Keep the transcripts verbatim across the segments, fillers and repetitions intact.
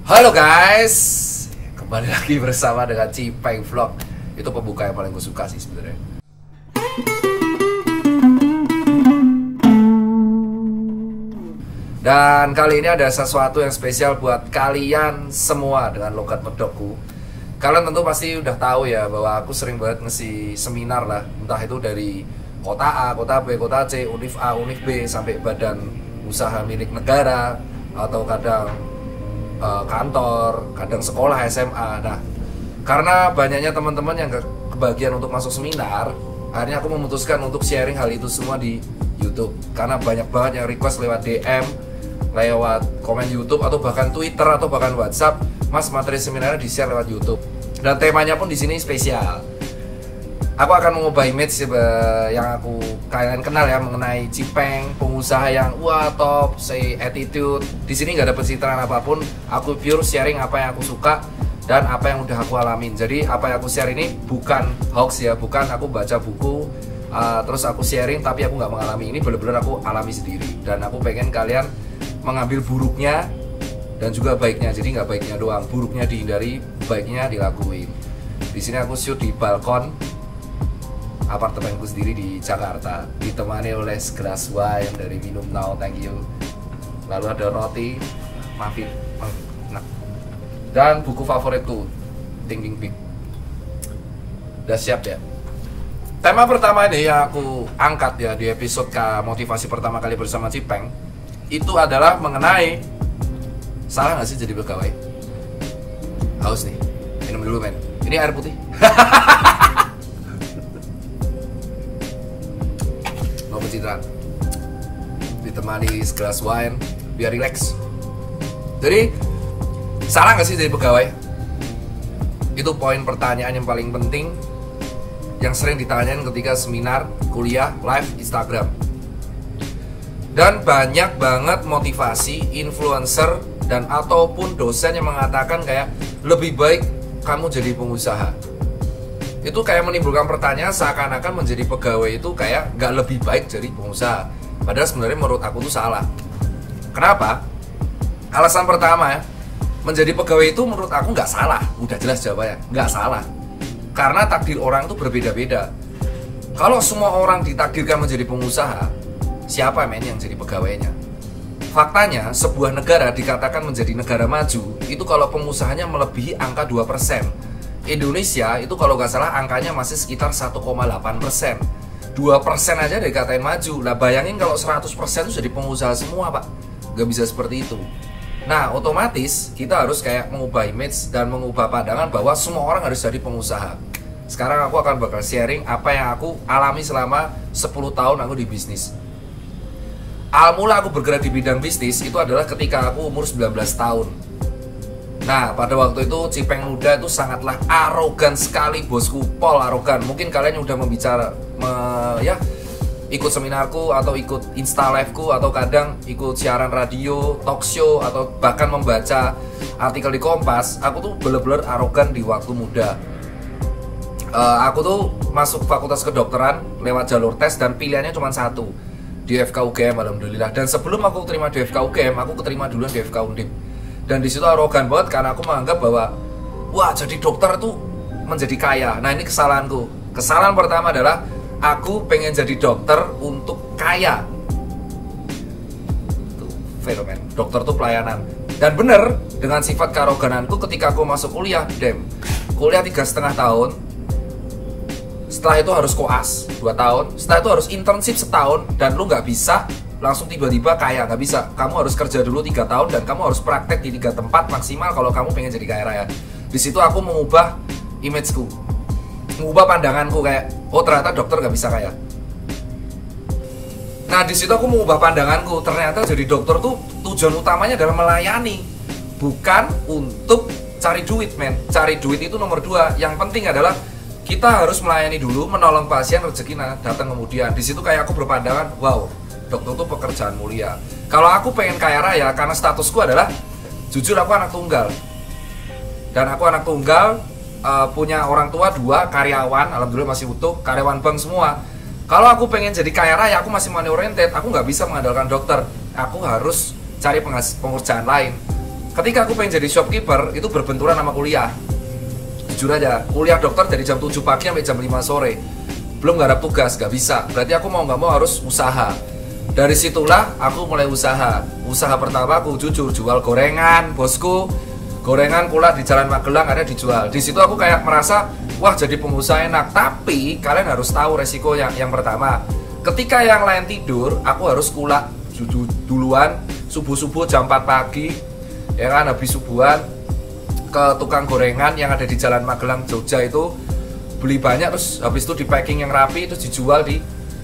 Halo guys, kembali lagi bersama dengan Cipeng Vlog. Itu pembuka yang paling gue suka sih sebenarnya. Dan kali ini ada sesuatu yang spesial buat kalian semua dengan logat medokku. Kalian tentu pasti udah tahu ya bahwa aku sering banget ngisi seminar lah, entah itu dari kota A, kota B, kota C, univ A, univ B, sampai badan usaha milik negara, atau kadang uh, kantor, kadang sekolah S M A. Nah, karena banyaknya teman-teman yang ke kebagian untuk masuk seminar, akhirnya aku memutuskan untuk sharing hal itu semua di YouTube. Karena banyak banget yang request lewat D M, lewat komen YouTube, atau bahkan Twitter, atau bahkan WhatsApp, Mas, materi seminarnya di-share lewat YouTube. Dan temanya pun di sini spesial. Aku akan mengubah image yang aku kalian kenal ya mengenai Cipeng, pengusaha yang wah top, say attitude. Di sini nggak ada pencitraan apapun. Aku pure sharing apa yang aku suka dan apa yang udah aku alamin. Jadi apa yang aku share ini bukan hoax ya, bukan aku baca buku uh, terus aku sharing tapi aku nggak mengalami. Ini bener-bener aku alami sendiri. Dan aku pengen kalian mengambil buruknya dan juga baiknya. Jadi nggak baiknya doang, buruknya dihindari, baiknya dilakuin. Di sini aku shoot di balkon apartemenku sendiri di Jakarta, ditemani oleh segelas wine dari Minum Now, thank you. Lalu ada roti, muffin, nah, dan buku favoritku, Thinking Big. Udah siap ya? Tema pertama ini yang aku angkat ya di episode motivasi pertama kali bersama Cipeng, itu adalah mengenai salah nggak sih jadi pegawai? Haus nih, minum dulu men. Ini air putih. No pencitraan. Ditemani segelas wine biar relax. Jadi salah nggak sih jadi pegawai? Itu poin pertanyaan yang paling penting yang sering ditanyain ketika seminar, kuliah, live Instagram. Dan banyak banget motivasi influencer dan ataupun dosen yang mengatakan kayak lebih baik kamu jadi pengusaha. Itu kayak menimbulkan pertanyaan seakan-akan menjadi pegawai itu kayak gak lebih baik jadi pengusaha. Padahal sebenarnya menurut aku itu salah. Kenapa? Alasan pertama ya, menjadi pegawai itu menurut aku gak salah. Udah jelas jawabannya, gak salah. Karena takdir orang itu berbeda-beda. Kalau semua orang ditakdirkan menjadi pengusaha, siapa men yang jadi pegawainya? Faktanya, sebuah negara dikatakan menjadi negara maju itu kalau pengusahanya melebihi angka dua persen. Indonesia itu kalau nggak salah angkanya masih sekitar satu koma delapan persen. dua persen aja dikatain maju. Lah bayangin kalau seratus persen itu jadi pengusaha semua, Pak. Nggak bisa seperti itu. Nah, otomatis kita harus kayak mengubah image dan mengubah pandangan bahwa semua orang harus jadi pengusaha. Sekarang aku akan bakal sharing apa yang aku alami selama sepuluh tahun aku di bisnis. Awal mula aku bergerak di bidang bisnis itu adalah ketika aku umur sembilan belas tahun. Nah, pada waktu itu Cipeng muda itu sangatlah arogan sekali, bosku, pol arogan. Mungkin kalian udah membicara me, ya ikut seminarku atau ikut Insta live-ku atau kadang ikut siaran radio, talk show atau bahkan membaca artikel di Kompas. Aku tuh bener-bener arogan di waktu muda. Uh, aku tuh masuk fakultas kedokteran lewat jalur tes dan pilihannya cuma satu, di F K U G M, alhamdulillah. Dan sebelum aku terima di F K U G M, aku keterima duluan di F K Undip. Dan di situ arogan banget karena aku menganggap bahwa wah, jadi dokter itu menjadi kaya. Nah, ini kesalahanku. Kesalahan pertama adalah aku pengen jadi dokter untuk kaya. Itu fenomen. Dokter tuh pelayanan. Dan bener, dengan sifat kearogananku ketika aku masuk kuliah, dem, kuliah tiga setengah tahun. Setelah itu harus koas dua tahun, setelah itu harus internship setahun, dan lu nggak bisa langsung tiba-tiba kaya, nggak bisa. Kamu harus kerja dulu tiga tahun dan kamu harus praktek di tiga tempat maksimal kalau kamu pengen jadi kaya raya. Di situ aku mengubah imageku, mengubah pandanganku kayak, oh ternyata dokter nggak bisa kaya. Nah, di situ aku mengubah pandanganku, ternyata jadi dokter tuh tujuan utamanya adalah melayani, bukan untuk cari duit, men. Cari duit itu nomor dua. Yang penting adalah kita harus melayani dulu, menolong pasien, rezeki datang kemudian. Di situ kayak aku berpandangan, wow, dokter itu pekerjaan mulia. Kalau aku pengen kaya raya, karena statusku adalah, jujur aku anak tunggal. Dan aku anak tunggal, uh, punya orang tua dua, karyawan, alhamdulillah masih utuh, karyawan bank semua. Kalau aku pengen jadi kaya raya, aku masih money oriented, aku nggak bisa mengandalkan dokter. Aku harus cari penghas- pekerjaan lain. ketika aku pengen jadi shopkeeper, itu berbenturan sama kuliah. Jujur aja, kuliah dokter dari jam tujuh pagi sampai jam lima sore. Belum garap tugas, gak bisa. Berarti aku mau gak mau harus usaha. Dari situlah aku mulai usaha. Usaha pertama aku jujur, jual gorengan, bosku. Gorengan pula di Jalan Magelang ada dijual. Di situ aku kayak merasa, wah jadi pengusaha enak. Tapi kalian harus tahu resiko yang, yang pertama. Ketika yang lain tidur, aku harus kulak duluan. Subuh-subuh jam empat pagi, ya kan, habis subuhan ke tukang gorengan yang ada di Jalan Magelang Jogja itu, beli banyak, terus habis itu di packing yang rapi, terus dijual di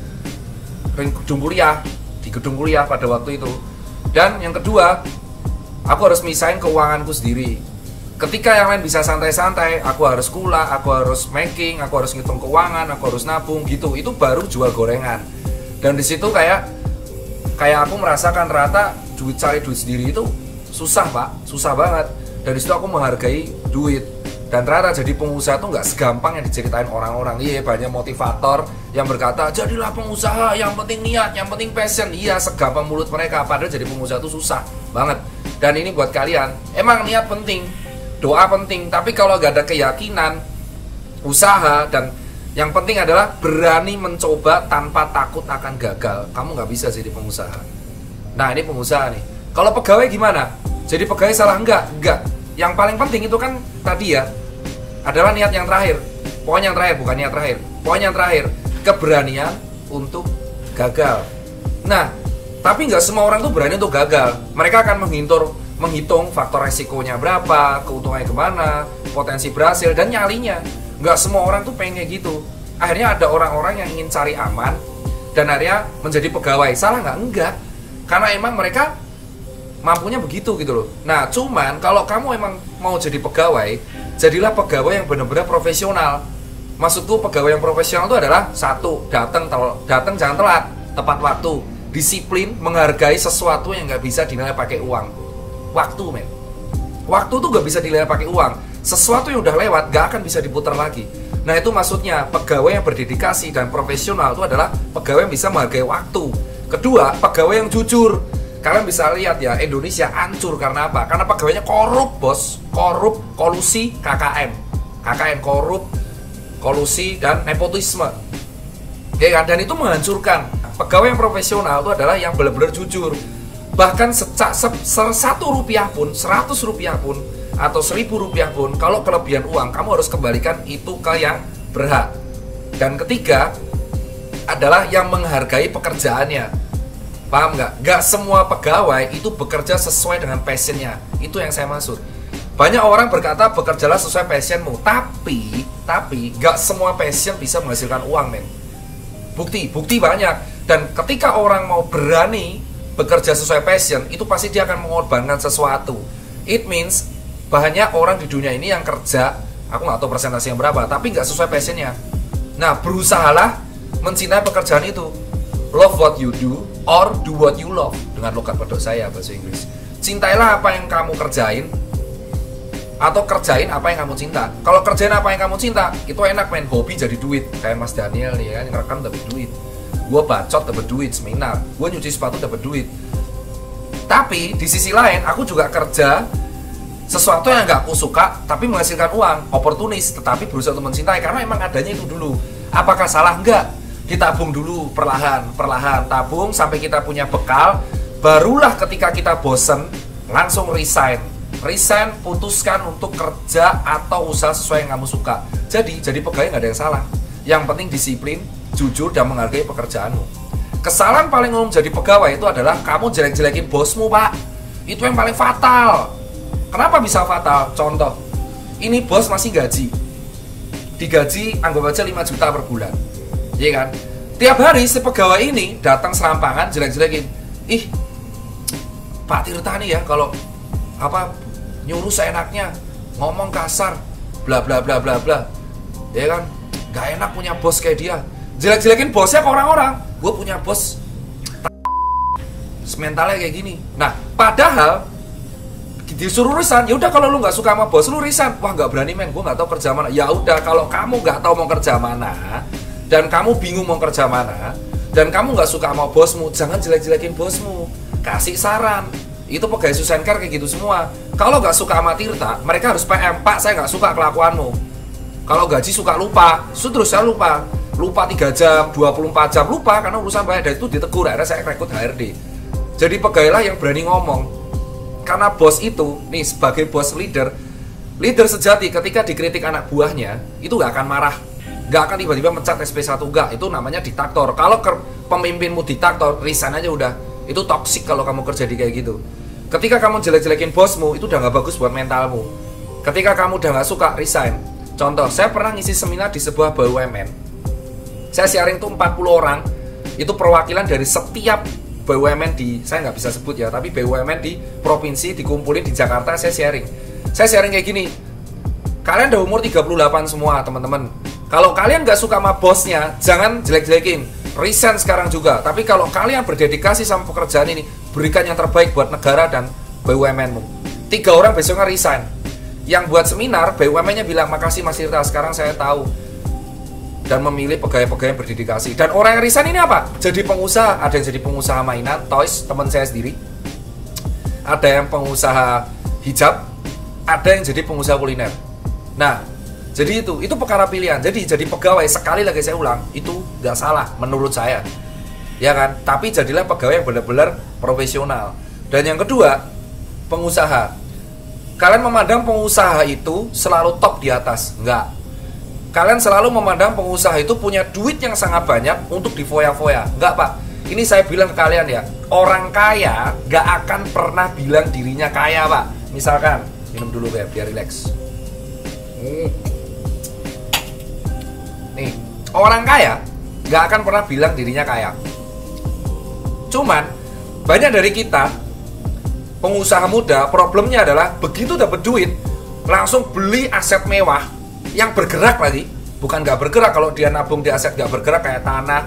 gedung kuliah, di gedung kuliah pada waktu itu. Dan yang kedua, aku harus misahin keuanganku sendiri. Ketika yang lain bisa santai-santai, aku harus kula, aku harus making, aku harus ngitung keuangan, aku harus nabung gitu. Itu baru jual gorengan. Dan di situ kayak kayak aku merasakan rata duit, cari duit sendiri itu susah, Pak, susah banget. Dari situ aku menghargai duit. Dan ternyata jadi pengusaha tuh nggak segampang yang diceritain orang-orang. Iya, banyak motivator yang berkata, jadilah pengusaha, yang penting niat, yang penting passion. Iya, segampang mulut mereka. Padahal jadi pengusaha tuh susah banget. Dan ini buat kalian, emang niat penting, doa penting. Tapi kalau nggak ada keyakinan, usaha, dan yang penting adalah berani mencoba tanpa takut akan gagal, kamu nggak bisa jadi pengusaha. Nah, ini pengusaha nih. Kalau pegawai gimana? Jadi pegawai salah enggak? Enggak. Yang paling penting itu kan tadi ya, adalah niat yang terakhir. Poin yang terakhir, bukan niat terakhir. Poin yang terakhir, keberanian untuk gagal. Nah, tapi nggak semua orang tuh berani untuk gagal. Mereka akan menghitung, menghitung faktor resikonya berapa, keuntungannya kemana, potensi berhasil, dan nyalinya. Nggak semua orang tuh pengen kayak gitu. Akhirnya ada orang-orang yang ingin cari aman, dan akhirnya menjadi pegawai. Salah nggak? Enggak. Karena emang mereka mampunya begitu gitu loh. Nah, cuman kalau kamu emang mau jadi pegawai, jadilah pegawai yang benar-benar profesional. Maksudku pegawai yang profesional itu adalah satu, datang datang jangan telat, tepat waktu, disiplin, menghargai sesuatu yang nggak bisa dinilai pakai uang. Waktu, men. Waktu tuh nggak bisa dinilai pakai uang. Sesuatu yang udah lewat nggak akan bisa diputar lagi. Nah, itu maksudnya pegawai yang berdedikasi dan profesional itu adalah pegawai yang bisa menghargai waktu. Kedua, pegawai yang jujur. Kalian bisa lihat ya, Indonesia hancur karena apa? Karena pegawainya korup, bos. Korup, kolusi, K K N. K K N korup, kolusi, dan nepotisme. Ya kan? Dan itu menghancurkan. Pegawai yang profesional itu adalah yang benar-benar jujur. Bahkan secak, se, se, satu rupiah pun, seratus rupiah pun, atau seribu rupiah pun, kalau kelebihan uang, kamu harus kembalikan itu ke yang berhak. Dan ketiga, adalah yang menghargai pekerjaannya. Paham nggak? Nggak semua pegawai itu bekerja sesuai dengan passionnya. Itu yang saya maksud. Banyak orang berkata bekerjalah sesuai passionmu, tapi tapi nggak semua passion bisa menghasilkan uang, men. Bukti, bukti banyak. Dan ketika orang mau berani bekerja sesuai passion, itu pasti dia akan mengorbankan sesuatu. It means banyak orang di dunia ini yang kerja, aku nggak tahu persentase yang berapa, tapi nggak sesuai passionnya. Nah, berusahalah mencintai pekerjaan itu. Love what you do or do what you love, dengan logat pedok saya bahasa Inggris. Cintailah apa yang kamu kerjain, atau kerjain apa yang kamu cinta. Kalau kerjain apa yang kamu cinta, itu enak, men. Hobi jadi duit. Kayak Mas Daniel nih kan, ngerekam dapat duit. Gue bacot dapat duit, seminar. Gue nyuci sepatu dapat duit. Tapi di sisi lain, aku juga kerja sesuatu yang gak aku suka, tapi menghasilkan uang. Oportunis, tetapi berusaha untuk mencintai, karena emang adanya itu dulu. Apakah salah? Enggak. Ditabung dulu perlahan, perlahan tabung sampai kita punya bekal. Barulah ketika kita bosen, langsung resign. Resign, putuskan untuk kerja atau usaha sesuai yang kamu suka. Jadi, jadi pegawai nggak ada yang salah. Yang penting disiplin, jujur, dan menghargai pekerjaanmu. Kesalahan paling umum jadi pegawai itu adalah kamu jelek-jelekin bosmu, Pak. Itu yang paling fatal. Kenapa bisa fatal? Contoh, ini bos masih gaji. Digaji, anggap aja lima juta per bulan. Iya kan? Tiap hari si pegawai ini datang serampangan jelek-jelekin. Ih, Pak Tirta nih ya kalau apa nyuruh seenaknya, ngomong kasar, bla bla bla bla bla. Ya kan? Gak enak punya bos kayak dia. Jelek-jelekin bosnya ke orang-orang. Gue punya bos mentalnya kayak gini. Nah, padahal disuruh resign. Ya udah, kalau lu nggak suka sama bos, lu resign. Wah, nggak berani, men. Gue nggak tahu kerja mana. Ya udah, kalau kamu nggak tahu mau kerja mana, dan kamu bingung mau kerja mana, dan kamu nggak suka sama bosmu, jangan jelek-jelekin bosmu. Kasih saran. Itu pegawai Susencare kayak gitu semua. Kalau nggak suka sama Tirta, mereka harus P M, Pak saya nggak suka kelakuanmu. Kalau gaji suka lupa, su terus saya lupa. Lupa tiga jam, dua puluh empat jam, lupa karena urusan bayar. Dan itu ditegur, akhirnya saya rekrut H R D. Jadi pegawai lah yang berani ngomong. Karena bos itu, nih sebagai bos leader, leader sejati ketika dikritik anak buahnya, itu nggak akan marah. Nggak akan tiba-tiba mencat S P satu, nggak. Itu namanya diktator. Kalau pemimpinmu diktator, resign aja udah. Itu toksik kalau kamu kerja di kayak gitu. Ketika kamu jelek-jelekin bosmu, itu udah nggak bagus buat mentalmu. Ketika kamu udah nggak suka, resign. Contoh, saya pernah ngisi seminar di sebuah B U M N. Saya sharing tuh empat puluh orang. Itu perwakilan dari setiap B U M N di, saya nggak bisa sebut ya, tapi B U M N di provinsi dikumpulin di Jakarta, saya sharing. Saya sharing kayak gini. Kalian udah umur tiga puluh delapan semua, teman-teman. Kalau kalian nggak suka sama bosnya, jangan jelek-jelekin. Resign sekarang juga. Tapi kalau kalian berdedikasi sama pekerjaan ini, berikan yang terbaik buat negara dan B U M N-mu. Tiga orang besoknya resign. Yang buat seminar, B U M N-nya bilang, makasih Mas Tirta, sekarang saya tahu. Dan memilih pegawai-pegawai yang berdedikasi. Dan orang yang resign ini apa? Jadi pengusaha. Ada yang jadi pengusaha mainan, toys, teman saya sendiri. Ada yang pengusaha hijab. Ada yang jadi pengusaha kuliner. Nah, jadi itu, itu perkara pilihan. Jadi jadi pegawai, sekali lagi saya ulang, itu nggak salah menurut saya. Ya kan? Tapi jadilah pegawai yang benar-benar profesional. Dan yang kedua, pengusaha. Kalian memandang pengusaha itu selalu top di atas. Enggak. Kalian selalu memandang pengusaha itu punya duit yang sangat banyak untuk difoya-foya. Enggak, Pak. Ini saya bilang ke kalian ya, orang kaya nggak akan pernah bilang dirinya kaya, Pak. Misalkan, minum dulu ya, biar rileks. Hmm. Nih, orang kaya nggak akan pernah bilang dirinya kaya. Cuman, banyak dari kita, pengusaha muda, problemnya adalah begitu dapat duit, langsung beli aset mewah yang bergerak lagi. Bukan nggak bergerak, kalau dia nabung di aset nggak bergerak kayak tanah,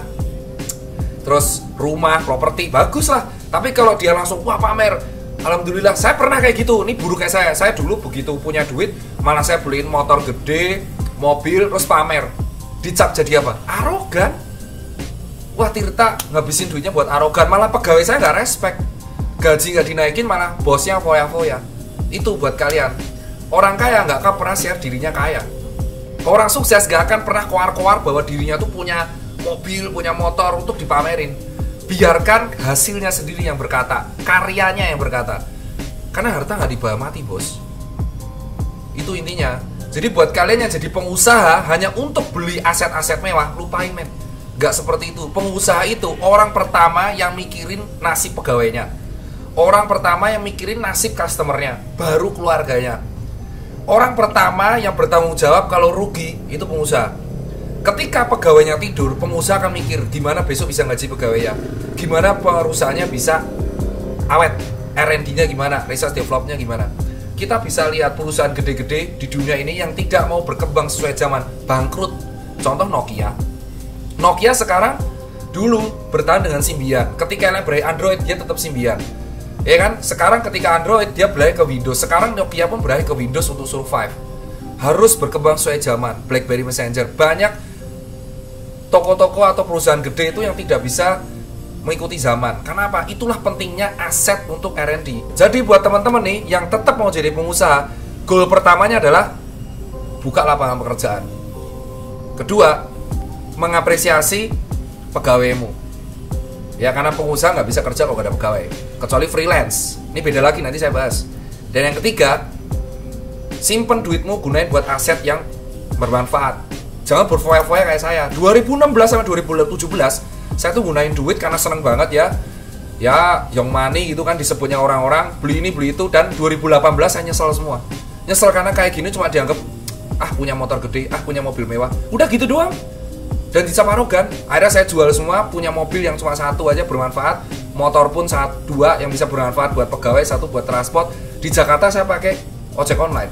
terus rumah, properti, bagus lah. Tapi kalau dia langsung, wah pamer, alhamdulillah, saya pernah kayak gitu. Ini buruk kayak saya. Saya dulu begitu punya duit, malah saya beliin motor gede, mobil, terus pamer. Dicap jadi apa? Arogan. Wah, Tirta ngabisin duitnya buat arogan. Malah pegawai saya nggak respect. Gaji nggak dinaikin, malah bosnya foya-foya. Itu buat kalian. Orang kaya nggak akan pernah share dirinya kaya. Orang sukses nggak akan pernah koar-koar bahwa dirinya tuh punya mobil, punya motor untuk dipamerin. Biarkan hasilnya sendiri yang berkata, karyanya yang berkata. Karena harta nggak dibawa mati, bos. Itu intinya. Jadi buat kalian yang jadi pengusaha hanya untuk beli aset-aset mewah, lupain men. Nggak seperti itu. Pengusaha itu orang pertama yang mikirin nasib pegawainya. Orang pertama yang mikirin nasib customernya, baru keluarganya. Orang pertama yang bertanggung jawab kalau rugi itu pengusaha. Ketika pegawainya tidur, pengusaha akan mikir gimana besok bisa gaji pegawainya, gimana perusahaannya bisa awet, R and D-nya gimana, research development-nya gimana. Kita bisa lihat perusahaan gede-gede di dunia ini yang tidak mau berkembang sesuai zaman, bangkrut. Contoh Nokia. Nokia sekarang dulu bertahan dengan Symbian. Ketika kalian beralih Android, dia tetap Symbian. Ya kan? Sekarang ketika Android, dia beralih ke Windows. Sekarang Nokia pun beralih ke Windows untuk survive. Harus berkembang sesuai zaman. BlackBerry Messenger. Banyak toko-toko atau perusahaan gede itu yang tidak bisa mengikuti zaman. Kenapa? Itulah pentingnya aset untuk R and D. Jadi buat teman-teman nih yang tetap mau jadi pengusaha, goal pertamanya adalah buka lapangan pekerjaan. Kedua, mengapresiasi pegawaimu. Ya, karena pengusaha nggak bisa kerja kalau nggak ada pegawai, kecuali freelance. Ini beda lagi, nanti saya bahas. Dan yang ketiga, simpen duitmu, gunain buat aset yang bermanfaat. Jangan berfoya-foya kayak saya. dua ribu enam belas sampai dua ribu tujuh belas saya tuh gunain duit karena seneng banget ya. Ya, young money gitu kan disebutnya orang-orang, beli ini beli itu. Dan dua ribu delapan belas saya nyesel semua. Nyesel karena kayak gini cuma dianggap ah punya motor gede, ah punya mobil mewah. Udah gitu doang. Dan dicap arogan. Akhirnya saya jual semua, punya mobil yang cuma satu aja bermanfaat, motor pun satu, dua yang bisa bermanfaat buat pegawai, satu buat transport. Di Jakarta saya pakai ojek online.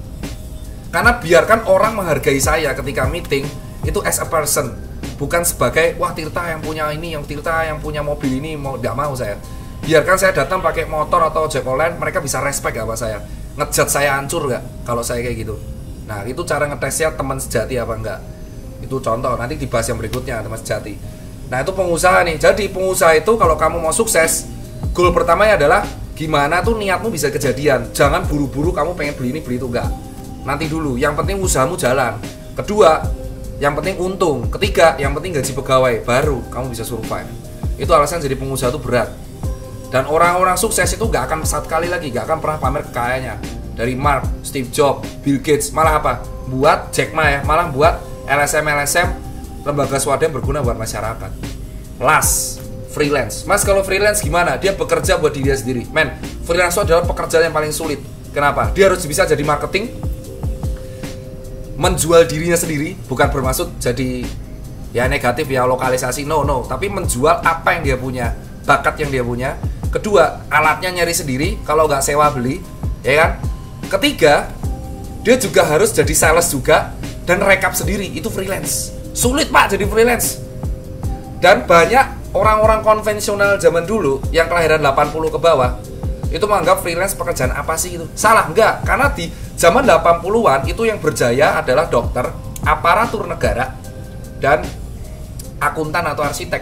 Karena biarkan orang menghargai saya ketika meeting itu as a person, bukan sebagai wah Tirta yang punya ini, yang Tirta yang punya mobil ini, mau nggak mau saya. Biarkan saya datang pakai motor atau ojek online, mereka bisa respect gak sama saya, ngejat saya hancur nggak kalau saya kayak gitu. Nah, itu cara ngetesnya teman sejati apa enggak. Itu contoh, nanti dibahas yang berikutnya teman sejati. Nah, itu pengusaha nih. Jadi pengusaha itu kalau kamu mau sukses, goal pertamanya adalah gimana tuh niatmu bisa kejadian. Jangan buru-buru kamu pengen beli ini beli itu, enggak. Nanti dulu, yang penting usahamu jalan. Kedua, yang penting untung. Ketiga, yang penting gaji pegawai, baru kamu bisa survive. Itu alasan jadi pengusaha itu berat. Dan orang-orang sukses itu gak akan satu kali lagi, gak akan pernah pamer kekayaannya. Dari Mark, Steve Jobs, Bill Gates, malah apa? Buat Jack Ma ya, malah buat L S M L S M, lembaga swadaya yang berguna buat masyarakat. Last, freelance. Mas, kalau freelance gimana? Dia bekerja buat diri dia sendiri. Men, freelance itu adalah pekerjaan yang paling sulit. Kenapa? Dia harus bisa jadi marketing, menjual dirinya sendiri, bukan bermaksud jadi ya negatif ya lokalisasi, no no, tapi menjual apa yang dia punya, bakat yang dia punya. Kedua, alatnya nyari sendiri, kalau nggak sewa beli, ya kan. Ketiga, dia juga harus jadi sales juga dan rekap sendiri. Itu freelance. Sulit pak jadi freelance. Dan banyak orang-orang konvensional zaman dulu yang kelahiran delapan puluh ke bawah itu menganggap freelance pekerjaan apa sih itu? Salah, enggak. Karena di zaman delapan puluhan itu yang berjaya adalah dokter, aparatur negara, dan akuntan atau arsitek.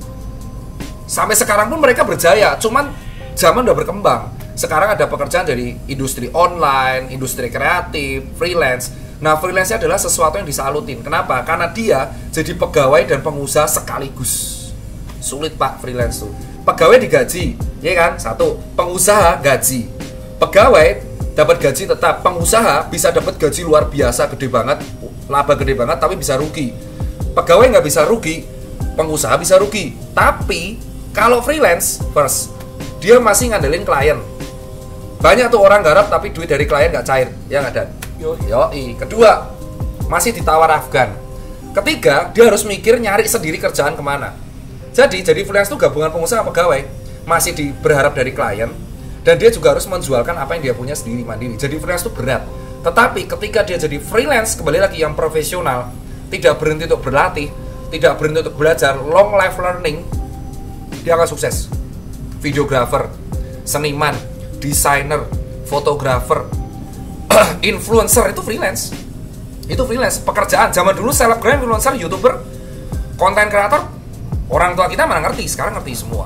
Sampai sekarang pun mereka berjaya, cuman zaman udah berkembang. Sekarang ada pekerjaan dari industri online, industri kreatif, freelance. Nah, freelance adalah sesuatu yang disalutin. Kenapa? Karena dia jadi pegawai dan pengusaha sekaligus. Sulit pak freelance tuh. Pegawai digaji, ya kan? Satu, pengusaha gaji. Pegawai dapat gaji tetap, pengusaha bisa dapat gaji luar biasa gede banget, laba gede banget, tapi bisa rugi. Pegawai nggak bisa rugi, pengusaha bisa rugi. Tapi kalau freelance, first, dia masih ngandelin klien. Banyak tuh orang garap tapi duit dari klien nggak cair, ya nggak ada. Yoi. Kedua, masih ditawar Afgan. Ketiga, dia harus mikir nyari sendiri kerjaan kemana. Jadi, jadi freelance itu gabungan pengusaha pegawai, masih di, berharap dari klien, dan dia juga harus menjualkan apa yang dia punya sendiri mandiri. Jadi freelance itu berat. Tetapi ketika dia jadi freelance, kembali lagi yang profesional, tidak berhenti untuk berlatih, tidak berhenti untuk belajar, long life learning, dia akan sukses. Videographer, seniman, desainer, fotografer, influencer itu freelance. Itu freelance, pekerjaan. Zaman dulu selebgram, influencer, youtuber, konten kreator, orang tua kita mana ngerti, sekarang ngerti semua.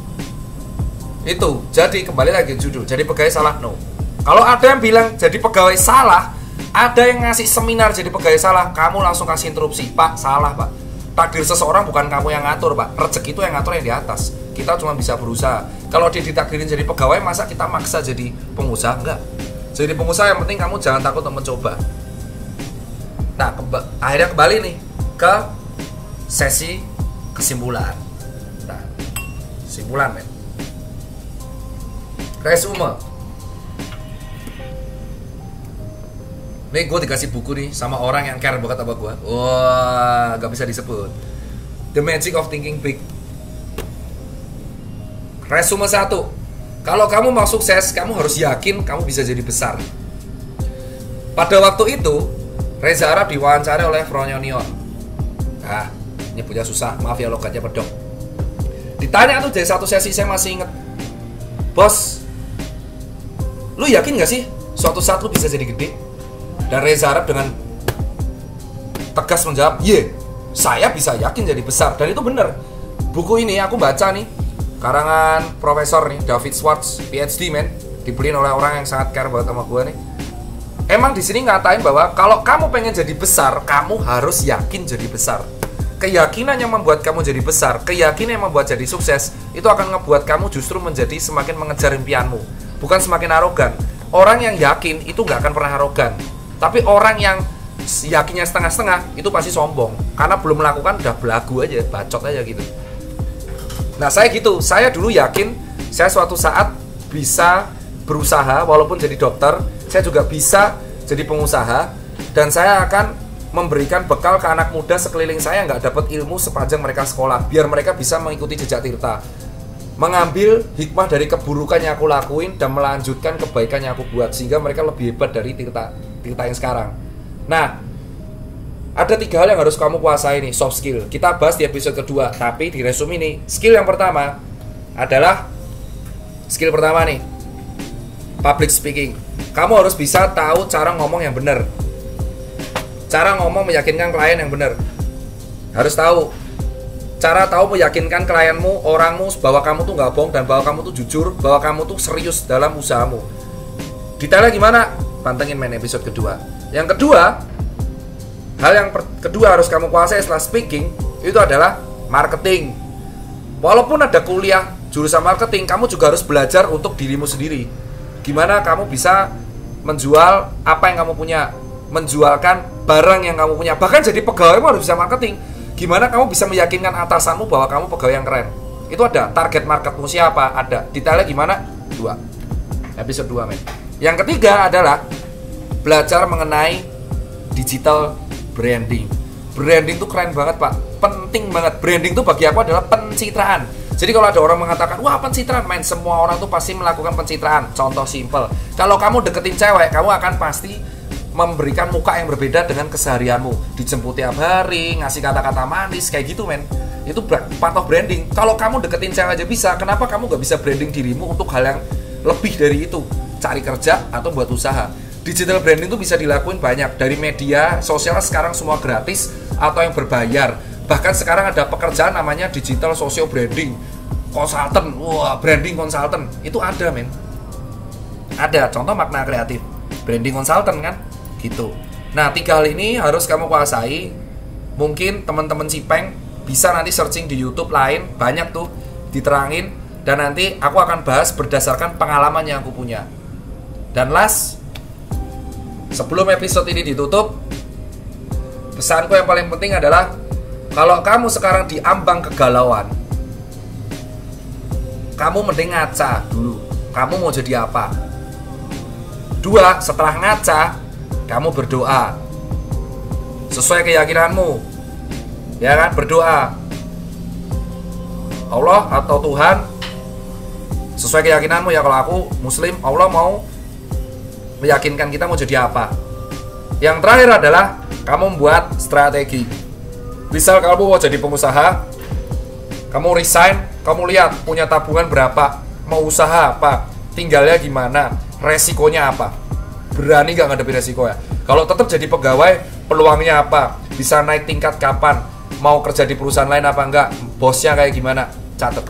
Itu, jadi kembali lagi judul, jadi pegawai salah, no. Kalau ada yang bilang jadi pegawai salah, ada yang ngasih seminar jadi pegawai salah, kamu langsung kasih interupsi. Pak, salah pak. Takdir seseorang bukan kamu yang ngatur pak, rezeki itu yang ngatur yang di atas. Kita cuma bisa berusaha. Kalau dia ditakdirin jadi pegawai, masa kita maksa jadi pengusaha? Enggak. Jadi pengusaha yang penting kamu jangan takut untuk mencoba. Nah, keba- akhirnya kembali nih ke sesi kesimpulan. Nah, kesimpulan men. Resume. Nih gue dikasih buku nih sama orang yang care banget sama gue. Wah, gak bisa disebut. The Magic of Thinking Big. Resume satu. Kalau kamu mau sukses, kamu harus yakin kamu bisa jadi besar. Pada waktu itu, Reza Arab diwawancari oleh Frontonion. Ah, nyebutnya susah, maaf ya logatnya pedok. Ditanya tuh dari satu sesi saya masih inget, bos, lu yakin gak sih suatu saat lu bisa jadi gede? Dan Reza Arab dengan tegas menjawab, iya, saya bisa yakin jadi besar. Dan itu bener. Buku ini aku baca nih, karangan profesor nih, David Schwartz, P H D men, dibeliin oleh orang yang sangat care banget sama gue nih. Emang di sini ngatain bahwa kalau kamu pengen jadi besar, kamu harus yakin jadi besar. Keyakinan yang membuat kamu jadi besar, keyakinan yang membuat jadi sukses, itu akan ngebuat kamu justru menjadi semakin mengejar impianmu, bukan semakin arogan. Orang yang yakin itu nggak akan pernah arogan. Tapi orang yang yakinnya setengah-setengah, itu pasti sombong. Karena belum melakukan, udah belagu aja, bacot aja gitu. Nah saya gitu, saya dulu yakin saya suatu saat bisa berusaha, walaupun jadi dokter, saya juga bisa jadi pengusaha, dan saya akan memberikan bekal ke anak muda sekeliling saya yang nggak dapat ilmu sepanjang mereka sekolah, biar mereka bisa mengikuti jejak Tirta, mengambil hikmah dari keburukan yang aku lakuin dan melanjutkan kebaikan yang aku buat, sehingga mereka lebih hebat dari Tirta, Tirta yang sekarang. Nah, ada tiga hal yang harus kamu kuasai nih, soft skill. Kita bahas di episode kedua, tapi di resume ini, skill yang pertama adalah skill pertama nih, public speaking. Kamu harus bisa tahu cara ngomong yang benar, cara ngomong meyakinkan klien yang benar. Harus tahu. cara tahu meyakinkan klienmu, orangmu bahwa kamu tuh nggak bohong dan bahwa kamu tuh jujur, bahwa kamu tuh serius dalam usahamu. Detailnya gimana? Pantengin main episode kedua. Yang kedua, hal yang kedua harus kamu kuasai setelah speaking itu adalah marketing. Walaupun ada kuliah jurusan marketing, kamu juga harus belajar untuk dirimu sendiri. Gimana kamu bisa menjual apa yang kamu punya, menjualkan barang yang kamu punya. Bahkan jadi pegawai harus bisa marketing. Gimana kamu bisa meyakinkan atasanmu bahwa kamu pegawai yang keren. Itu ada, target marketmu siapa, ada. Detailnya gimana? Dua. Episode dua, men. Yang ketiga adalah belajar mengenai digital branding. Branding tuh keren banget, Pak. Penting banget. Branding tuh bagi aku adalah pencitraan. Jadi kalau ada orang mengatakan, wah pencitraan, main semua orang tuh pasti melakukan pencitraan. Contoh simple. Kalau kamu deketin cewek, kamu akan pasti memberikan muka yang berbeda dengan keseharianmu. Dijemput tiap hari, ngasih kata-kata manis, kayak gitu, men. Itu part of branding. Kalau kamu deketin cewek aja bisa, kenapa kamu gak bisa branding dirimu untuk hal yang lebih dari itu? Cari kerja atau buat usaha. Digital branding itu bisa dilakuin banyak. Dari media sosial sekarang semua gratis atau yang berbayar. Bahkan sekarang ada pekerjaan namanya digital social branding consultant. Wah, branding consultant. Itu ada, men. Ada, contoh makna kreatif. Branding consultant kan? Gitu. Nah, tiga hal ini harus kamu kuasai. Mungkin teman-teman Cipeng bisa nanti searching di YouTube lain. Banyak tuh diterangin. Dan nanti aku akan bahas berdasarkan pengalaman yang aku punya. Dan last, sebelum episode ini ditutup, pesanku yang paling penting adalah kalau kamu sekarang di ambang kegalauan, kamu mending ngaca dulu. Kamu mau jadi apa? Dua, setelah ngaca, kamu berdoa sesuai keyakinanmu. Ya kan, berdoa. Allah atau Tuhan sesuai keyakinanmu ya. Kalau aku Muslim, Allah mau meyakinkan kita mau jadi apa. Yang terakhir adalah kamu membuat strategi. Misal kamu mau jadi pengusaha, kamu resign, kamu lihat punya tabungan berapa, mau usaha apa, tinggalnya gimana, resikonya apa, berani gak ngadepin resiko ya. Kalau tetap jadi pegawai, peluangnya apa, bisa naik tingkat kapan, mau kerja di perusahaan lain apa enggak, bosnya kayak gimana, catet.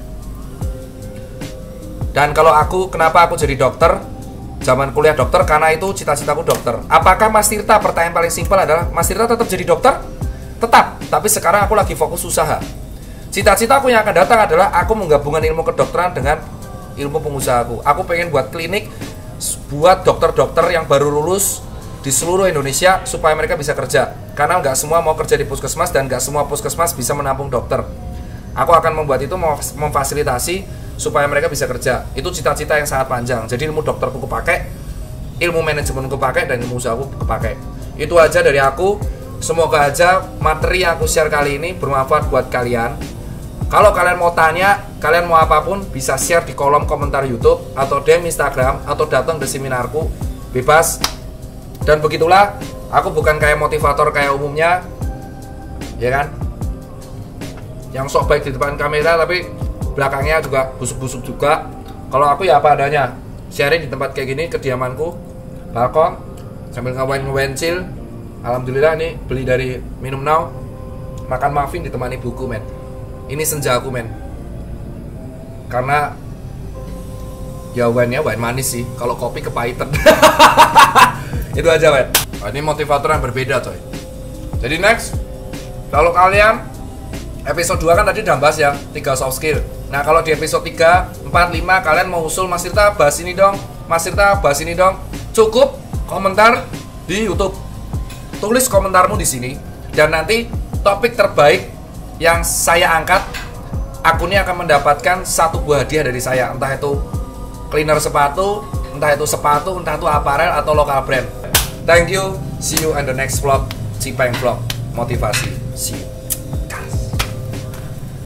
Dan kalau aku, kenapa aku jadi dokter? Zaman kuliah dokter, karena itu cita-citaku dokter. Apakah Mas Tirta, pertanyaan paling simpel adalah, Mas Tirta tetap jadi dokter? Tetap, tapi sekarang aku lagi fokus usaha. Cita-citaku yang akan datang adalah aku menggabungkan ilmu kedokteran dengan ilmu pengusahaku. Aku pengen buat klinik, buat dokter-dokter yang baru lulus di seluruh Indonesia supaya mereka bisa kerja. Karena nggak semua mau kerja di puskesmas dan nggak semua puskesmas bisa menampung dokter. Aku akan membuat itu, memfasilitasi supaya mereka bisa kerja. Itu cita-cita yang sangat panjang. Jadi ilmu dokterku kepake, ilmu manajemenku kepake, dan ilmu usahaku kepake. Itu aja dari aku. Semoga aja materi yang aku share kali ini bermanfaat buat kalian. Kalau kalian mau tanya, kalian mau apapun, bisa share di kolom komentar YouTube atau D M Instagram atau datang ke seminarku, bebas. Dan begitulah, aku bukan kayak motivator kayak umumnya, ya kan? Yang sok baik di depan kamera tapi belakangnya juga busuk-busuk juga. Kalau aku ya apa adanya, sharing di tempat kayak gini, kediamanku, balkon, sambil ngawain-ngawain chill. Alhamdulillah nih beli dari Minum Now, makan muffin ditemani buku, men. Ini senja aku, men. Karena ya wine-nya wine manis sih. Kalau kopi kepahitan. Itu aja, men. Oh, ini motivator yang berbeda, coy. Jadi next, kalau kalian episode dua kan tadi udah bahas ya tiga soft skill. Nah, kalau di episode tiga, empat, lima kalian mau usul, Mas Tirta bahas ini dong, Mas Tirta bahas ini dong. Cukup komentar di YouTube. Tulis komentarmu di sini dan nanti topik terbaik yang saya angkat, akunnya akan mendapatkan satu buah hadiah dari saya. Entah itu cleaner sepatu, entah itu sepatu, entah itu aparel atau lokal brand. Thank you. See you on the next vlog. Cipeng Vlog Motivasi. See you.